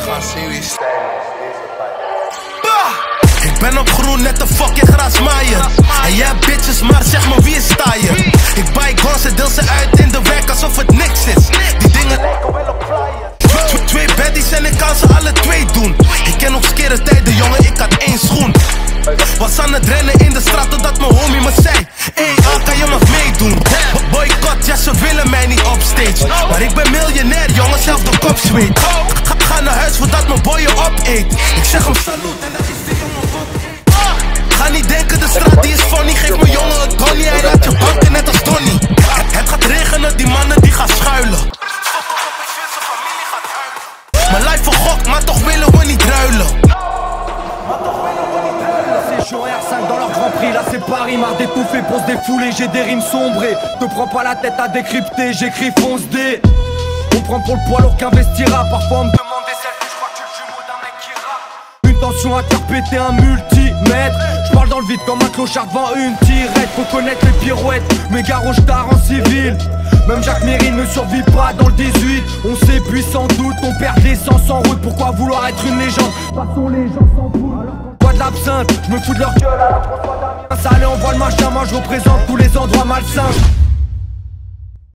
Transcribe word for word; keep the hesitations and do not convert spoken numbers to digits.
gaan zien wie stijl is. Ik ben op groen net een fucking grasmaaier. En jij hebt bitches, maar zeg me wie is taaien. Ik buy guns en deel ze uit in de werk alsof het niks is. Die dingen lijken wel op flyers. Twee baddies en ik kan ze alle twee doen. Ik ken ook skere tijden jongen, ik had één schoen. Was aan het rennen in de straat totdat mijn homie me zei: hey, ah, kan je me meedoen? Boycott, ja ze willen mij niet op stage. Maar ik ben miljonair jongen, zelf de kop zweet. Ga, ga naar huis voordat mijn boy je opeet. Ik zeg hem salut en dat is de jongen op. Ga niet denken de straat die is funny. Geef me jongen een Donnie, hij laat je banken net als Donnie. Het gaat regenen, die mannen die gaan schuilen. Mijn life een gok, maar toch willen we niet ruilen. R cinq dans leur grand prix, là c'est Paris, marre d'étouffer pour se défouler, j'ai des rimes sombrées. Te prends pas la tête à décrypter, j'écris fonce D. On prend pour le poids lourd qu'investira, parfois on me demande des selfies, je crois que tu es le jumeau d'un mec qui rappe. Une tension à faire péter un multimètre. Je parle dans le vide comme un clochard devant une tirette. Faut connaître les pirouettes, mes garos j'tard en civil. Même Jacques Mérine ne survit pas dans le dix-huit. On s'épuise sans doute, on perd l'essence en route. Pourquoi vouloir être une légende? Passons les gens s'en foutent. De l'absinthe, je me fous de leur gueule à la François Damien. Ça allait, on voit le machin, moi je représente tous les endroits malsains.